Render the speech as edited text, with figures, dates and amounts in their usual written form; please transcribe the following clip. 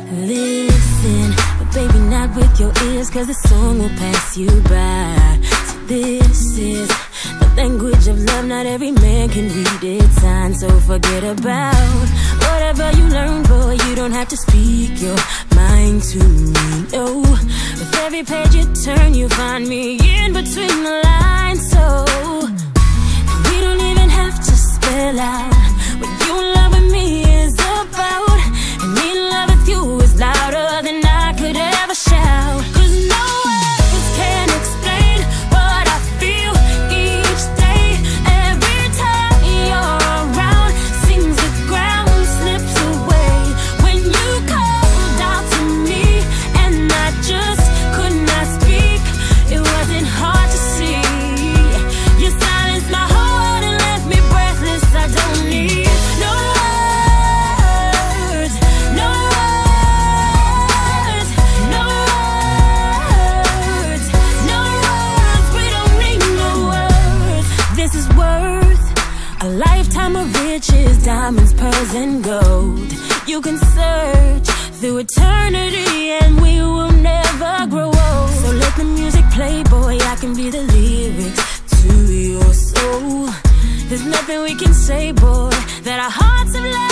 Listen, but baby, not with your ears, cause the song will pass you by. So this is the language of love, not every man can read it sign. So forget about whatever you learned, boy, you don't have to speak your mind to me, no. With every page you turn, you find me in between the lines. So we don't even have to spell out what you love with me is about. And me love with you is louder than I could ever shout. Cause no words can explain what I feel each day. Every time you're around, seems the ground slips away. When you called out to me and I just could not speak, it wasn't hard to see. You silenced my heart and left me breathless. I don't need no words, no words, no words, no words. We don't need no words. This is worth a lifetime of riches, diamonds, pearls, and gold. You can search through eternity and we will never grow old. So let the music play, boy, I can be the lyrics to your soul. There's nothing we can say, boy, that our hearts have left